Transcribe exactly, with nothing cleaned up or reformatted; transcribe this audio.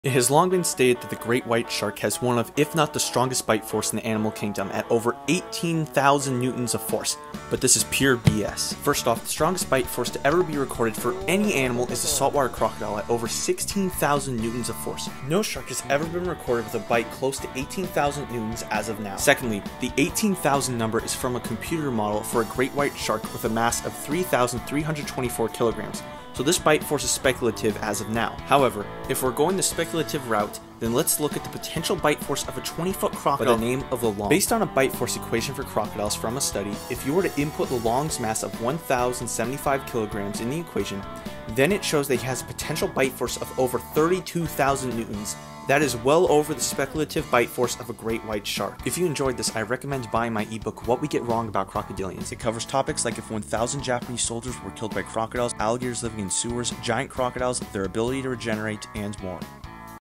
It has long been stated that the great white shark has one of, if not the strongest bite force in the animal kingdom at over eighteen thousand newtons of force, but this is pure B S. First off, the strongest bite force to ever be recorded for any animal is the saltwater crocodile at over sixteen thousand newtons of force. No shark has ever been recorded with a bite close to eighteen thousand newtons as of now. Secondly, the eighteen thousand number is from a computer model for a great white shark with a mass of three thousand three hundred twenty-four kilograms. So this bite force is speculative as of now. However, if we're going the speculative route, then let's look at the potential bite force of a twenty foot crocodile by the name of the long. Based on a bite force equation for crocodiles from a study, if you were to input the long's mass of one thousand seventy-five kilograms in the equation, then it shows that he has a potential bite force of over thirty-two thousand newtons. That is well over the speculative bite force of a great white shark. If you enjoyed this, I recommend buying my ebook, What We Get Wrong About Crocodilians. It covers topics like if one thousand Japanese soldiers were killed by crocodiles, alligators living in sewers, giant crocodiles, their ability to regenerate, and more.